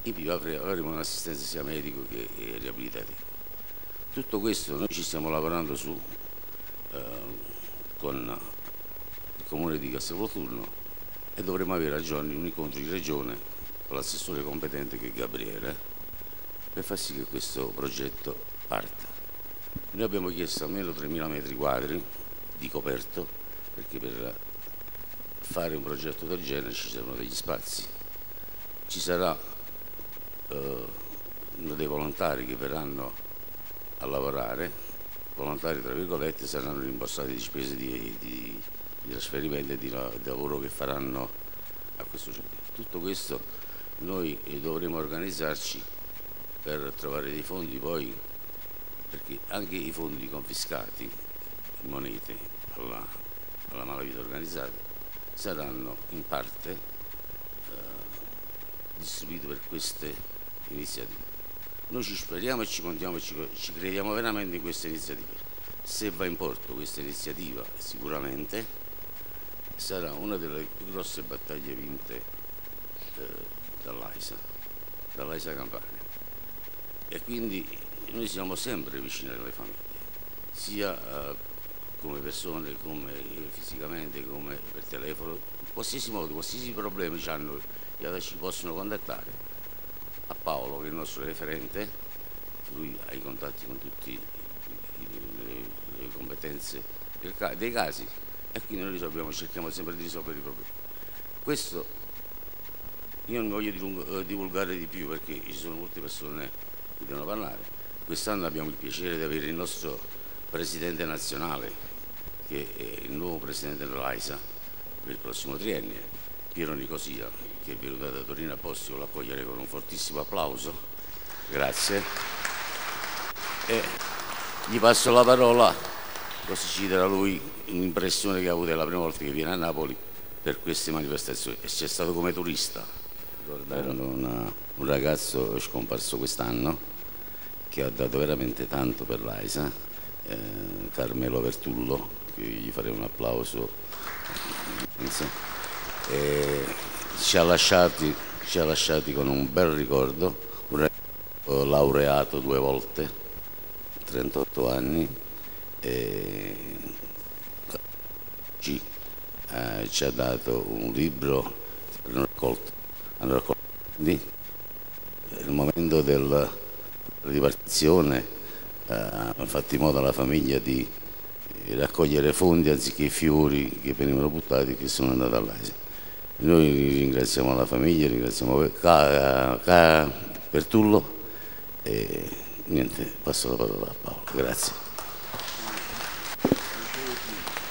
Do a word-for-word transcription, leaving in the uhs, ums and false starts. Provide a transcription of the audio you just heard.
in più avremo un'assistenza sia medico che riabilitativa. Tutto questo noi ci stiamo lavorando su eh, con il Comune di Castelvolturno e dovremo avere a giorni un incontro in regione con l'assessore competente che è Gabriele per far sì che questo progetto parta. Noi abbiamo chiesto almeno tremila metri quadri di coperto perché per fare un progetto del genere ci servono degli spazi. Ci sarà eh, dei volontari che verranno a lavorare, volontari tra virgolette, saranno rimborsati di spese di, di, di trasferimento e di, di lavoro che faranno a questo centro. Tutto questo noi dovremo organizzarci per trovare dei fondi poi, perché anche i fondi confiscati in monete alla, alla malavita organizzata saranno in parte eh, distribuiti per queste iniziative. Noi ci speriamo e ci contiamo e ci, ci crediamo veramente in queste iniziative. Se va in porto questa iniziativa sicuramente sarà una delle più grosse battaglie vinte eh, dall'AISA, dall'AISA Campania. E quindi noi siamo sempre vicini alle famiglie, sia eh, come persone, come fisicamente, come per telefono, qualsiasi modo, qualsiasi problemi ci, hanno, ci possono contattare. A Paolo, che è il nostro referente, lui ha i contatti con tutte le, le competenze del, dei casi e quindi noi risolviamo, cerchiamo sempre di risolvere i problemi. Questo io non mi voglio divulgare di più perché ci sono molte persone che devono parlare. Quest'anno abbiamo il piacere di avere il nostro presidente nazionale, che è il nuovo presidente dell'AISA per il prossimo triennio, Piero Nicosia, che è venuto da Torino apposta, io lo accoglierei con un fortissimo applauso. Grazie. E gli passo la parola, così ci darà lui un'impressione che ha avuto la prima volta che viene a Napoli per queste manifestazioni. E c'è stato come turista, ricordando una, un ragazzo scomparso quest'anno che ha dato veramente tanto per l'AISA, eh, Carmelo Vertullo, che gli farei un applauso. E ci ha lasciati, ci ha lasciati con un bel ricordo, un ragazzo laureato due volte, trentotto anni, e ci, eh, ci ha dato un libro, hanno raccolto, hanno raccolto nel momento del, della dipartizione, eh, hanno fatto in modo alla famiglia di raccogliere fondi anziché fiori che venivano buttati, che sono andati all'AISA. Noi ringraziamo la famiglia, ringraziamo Vertullo e niente, passo la parola a Paolo. Grazie.